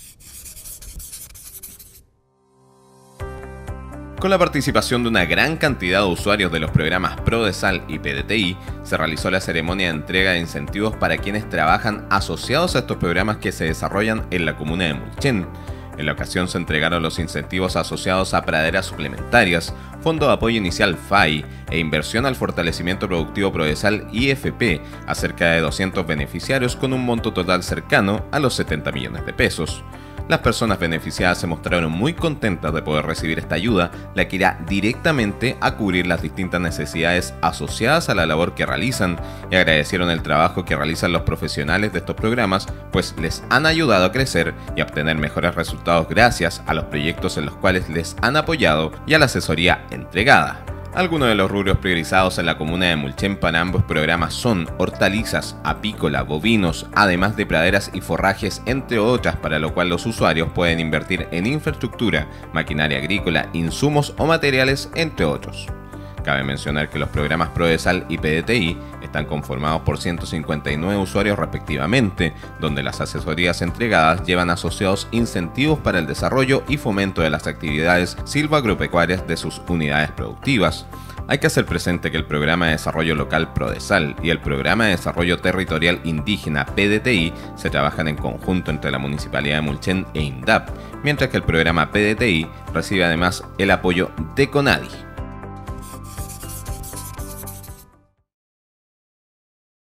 Con la participación de una gran cantidad de usuarios de los programas Prodesal y PDTI, se realizó la ceremonia de entrega de incentivos para quienes trabajan asociados a estos programas que se desarrollan en la comuna de Mulchen. En la ocasión se entregaron los incentivos asociados a praderas suplementarias, Fondo de Apoyo Inicial FAI e Inversión al Fortalecimiento Productivo Prodesal IFP a cerca de 200 beneficiarios con un monto total cercano a los 70 millones de pesos. Las personas beneficiadas se mostraron muy contentas de poder recibir esta ayuda, la que irá directamente a cubrir las distintas necesidades asociadas a la labor que realizan, y agradecieron el trabajo que realizan los profesionales de estos programas, pues les han ayudado a crecer y a obtener mejores resultados gracias a los proyectos en los cuales les han apoyado y a la asesoría entregada. Algunos de los rubros priorizados en la comuna de Mulchen para ambos programas son hortalizas, apícola, bovinos, además de praderas y forrajes, entre otras, para lo cual los usuarios pueden invertir en infraestructura, maquinaria agrícola, insumos o materiales, entre otros. Cabe mencionar que los programas Prodesal y PDTI están conformados por 159 usuarios respectivamente, donde las asesorías entregadas llevan asociados incentivos para el desarrollo y fomento de las actividades silvoagropecuarias de sus unidades productivas. Hay que hacer presente que el Programa de Desarrollo Local Prodesal y el Programa de Desarrollo Territorial Indígena PDTI se trabajan en conjunto entre la Municipalidad de Mulchen e INDAP, mientras que el Programa PDTI recibe además el apoyo de CONADI.